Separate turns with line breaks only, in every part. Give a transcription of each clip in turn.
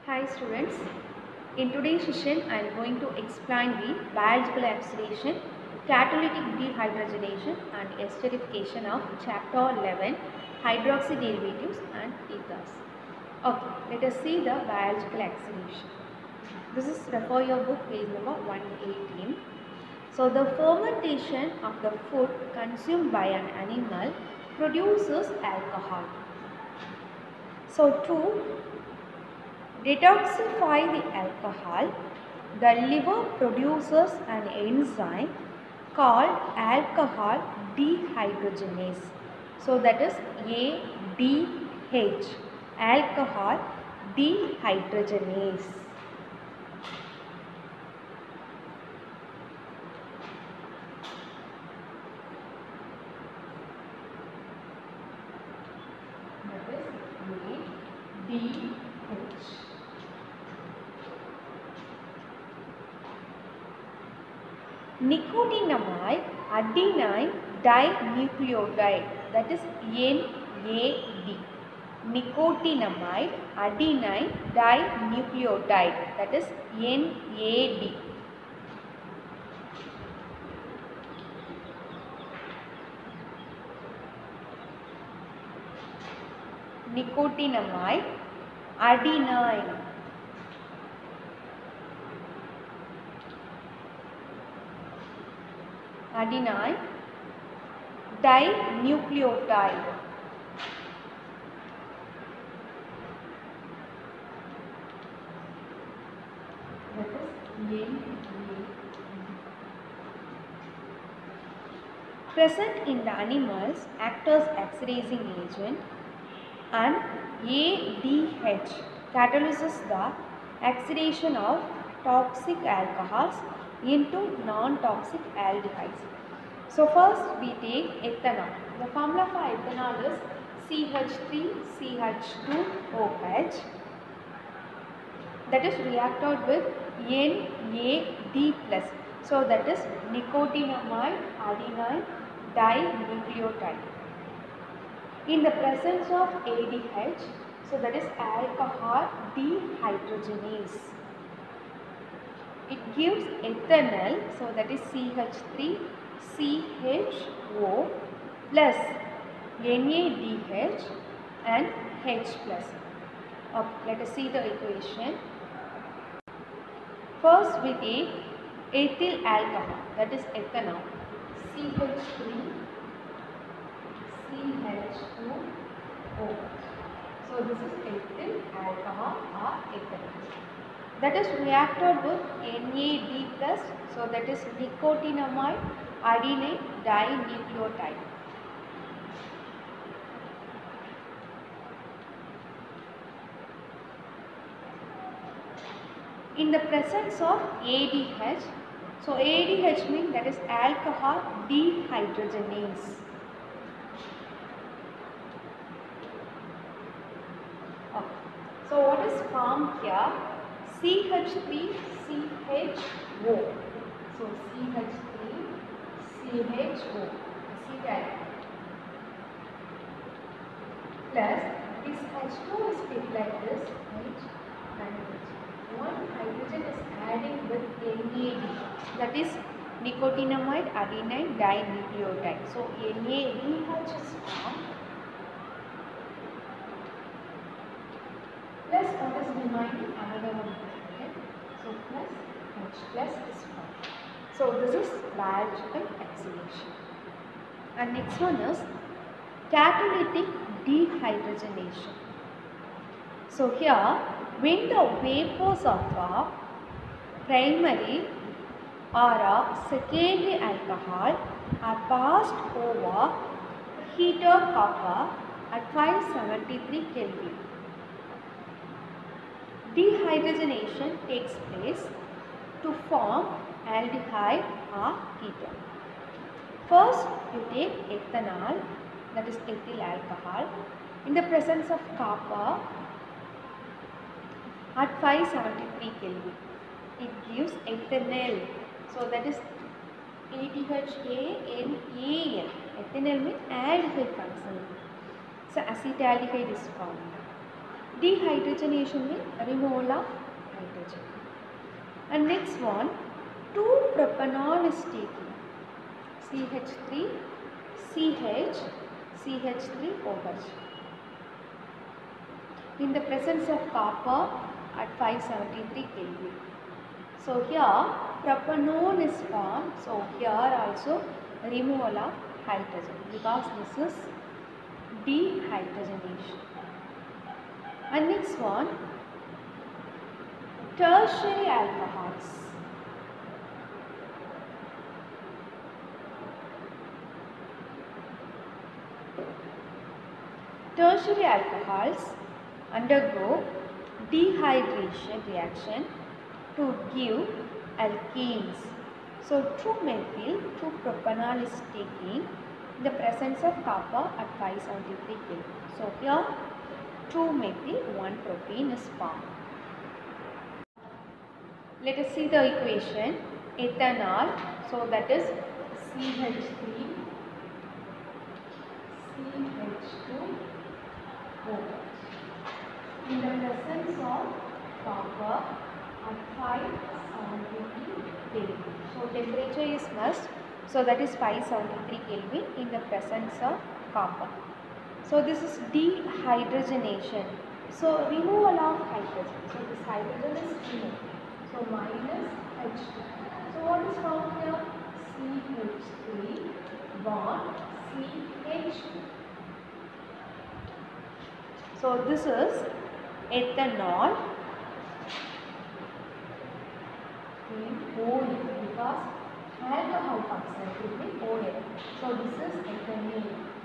Hi students, in today's session I am going to explain the biological oxidation, catalytic dehydrogenation and esterification of chapter 11 hydroxy derivatives and ethers. Okay, let us see the biological oxidation. This is refer your book page number 118. So the fermentation of the food consumed by an animal produces alcohol. So to detoxify the alcohol, the liver produces an enzyme called alcohol dehydrogenase. So that is ADH, alcohol dehydrogenase. That is ADH. Nicotinamide adenine dinucleotide, that is NAD. Nicotinamide adenine dinucleotide, that is NAD. Nicotinamide adenine dinucleotide. That is present in the animals act as oxidizing agent, and ADH catalyzes the oxidation of toxic alcohols into non-toxic aldehydes. So first we take ethanol. The formula for ethanol is CH3CH2OH, that is reacted with NAD+. So that is nicotinamide adenine dinucleotide. In the presence of ADH, so that is alcohol dehydrogenase, it gives ethanol, so that is CH3CHO plus NADH and H plus. Let us see the equation. First we take ethyl alcohol, that is ethanol, CH3CH2O. So this is ethyl alcohol or ethanol. That is reacted with NAD+, so that is nicotinamide adenine dinucleotide. In the presence of ADH, so ADH means that is alcohol dehydrogenase. Okay. So what is formed here? CH3CHO. So CH3CHO, acetyl, plus this H2 is split like this, H and H. One hydrogen is adding with NAD, that is nicotinamide adenine dinucleotide. So NADH is formed, plus what is remaining, another one. So plus H plus is formed. So this is biological oxidation. And next one is catalytic dehydrogenation. So here, when the vapors of a primary or a secondary alcohol are passed over heated copper at 573 Kelvin, dehydrogenation takes place to form aldehyde or ketone. First you take ethanol, that is ethyl alcohol, in the presence of copper at 573 Kelvin. It gives ethanol, so that is ADHANAL. Ethanol means aldehyde functional. So acetaldehyde is formed. Dehydrogenation means removal of hydrogen. And next one, 2-propanol is taken. CH3, CH, CH3OH. In the presence of copper at 573 Kelvin. So here propanol is formed. So here also removal of hydrogen because this is dehydrogenation. And next one, tertiary alcohols. Tertiary alcohols undergo dehydration reaction to give alkenes. So 2-methyl 2-propanol is taken in the presence of copper at 573 Kelvin. So here 2-methyl 1-propene is formed. Let us see the equation. Ethanol, so that is CH3, CH2OH. In the presence of copper at 573 Kelvin. So temperature is must. So that is 573 Kelvin in the presence of copper. So this is dehydrogenation. So removal of hydrogen. So this hydrogen is removed. So minus H2. So what is found here? CH3 bond CH2. So this is ethanol in OL because alcohol oxide will be OL. So this is ethanol.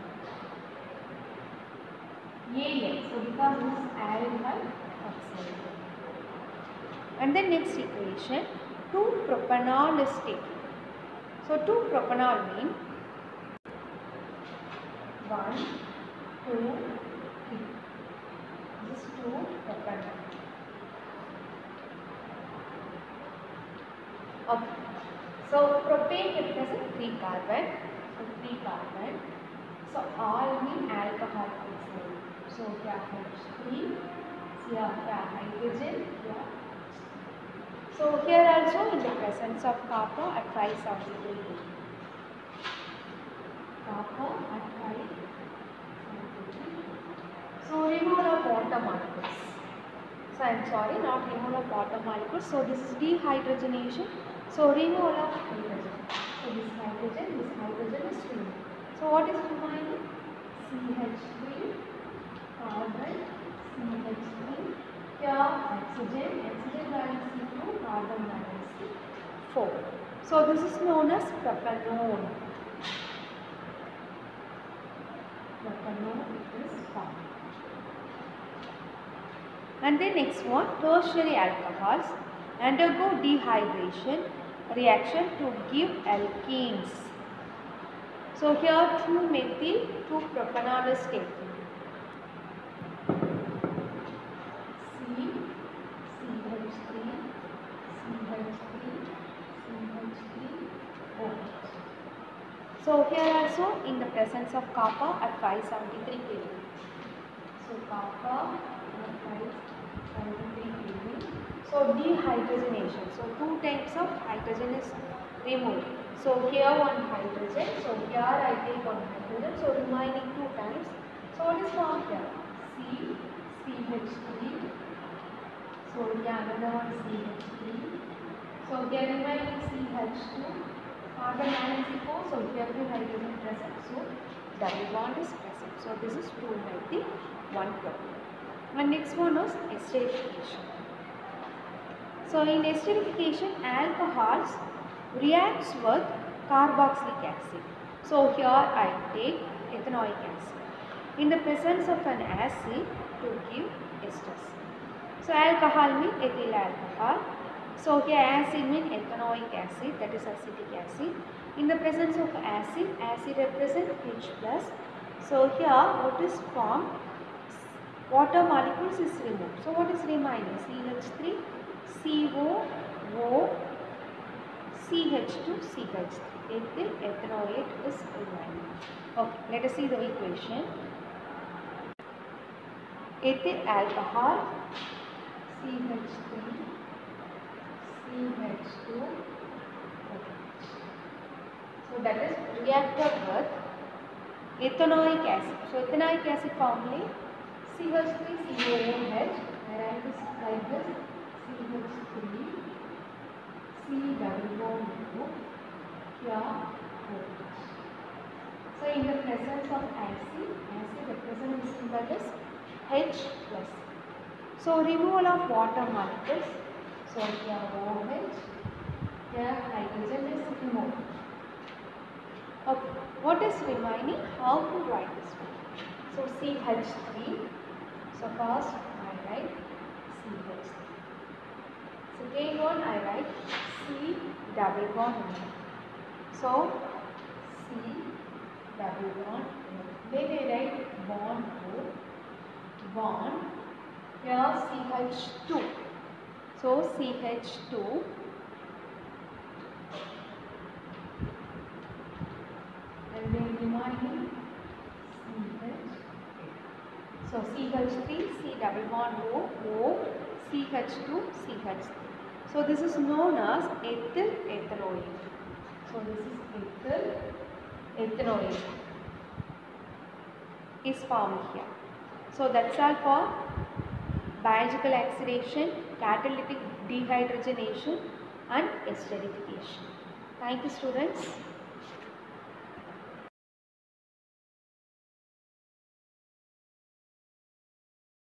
AL. So because this is alcohol oxide. And the next equation, 2-propanol is taken. So 2-propanol means 1, 2, 3. This is 2-propanol. Okay. So propane represents 3 carbon. So 3 carbon. So all mean alcohol oxide. So here H3, here hydrogen, here. So here also in the presence of copper at 573 Kelvin. Copper at 573. So removal of water molecules. So I am sorry, not removal of water molecules. So this is dehydrogenation. So removal of hydrogen. So this hydrogen is removed. So what is remaining? CH3, carbon, CH3. Here oxygen minus C2, carbon minus C4. So this is known as propanol. Propanol is formed. And then next one, tertiary alcohols undergo dehydration reaction to give alkenes. So here 2-methyl 2-propanol is taken. So here also in the presence of copper at 573 Kelvin. So copper at 573 Kelvin. So dehydrogenation. So 2 types of hydrogen is removed. So here one hydrogen. So here I take one hydrogen. So remaining 2 times. So what is formed here? CH3. So here another one CH3. So here remaining CH2. Carbon minus C4, so here 2 hydrogen present, so double bond is present. So this is 2-methyl 1-propane. And next one is esterification. So in esterification, alcohols reacts with carboxylic acid. So here I take ethanoic acid in the presence of an acid to give esters. So alcohol means ethyl alcohol. So here acid means ethanoic acid, that is acetic acid. In the presence of acid, acid represents H plus. So here what is formed? Water molecules is removed. So what is remaining? CH3, COO, CH2, CH3. Ethyl ethanoate is remaining. Okay, let us see the equation. ethyl alcohol, CH3, CH2, OH. So that is reacted with ethanoic acid. So ethanoic acid formula CH3COOH. I write this like this: CH3 C double bond O here OH. So in the presence of acid represents symbol is H plus. So removal of water molecules. So here OH, here hydrogen is removed. Okay, what is remaining? How to write this one? So CH3. So first I write CH3. Second one I write C double bond O. So C double bond O. Then I write bond O, bond. Here CH2. So CH2. And then remaining CH. So CH3, C double bond O, O, CH2, CH3. So this is known as ethyl ethanoate. So this is ethyl ethanoate is formed here. So that's all for biological oxidation, catalytic dehydrogenation and esterification. Thank you, students.